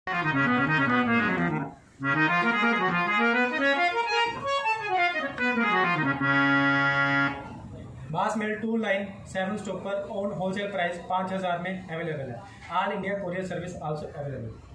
बास मेल 2 line 7 stock पर ऑन होलसेल प्राइस 5000 में अवेलेबल है। All India courier service also available.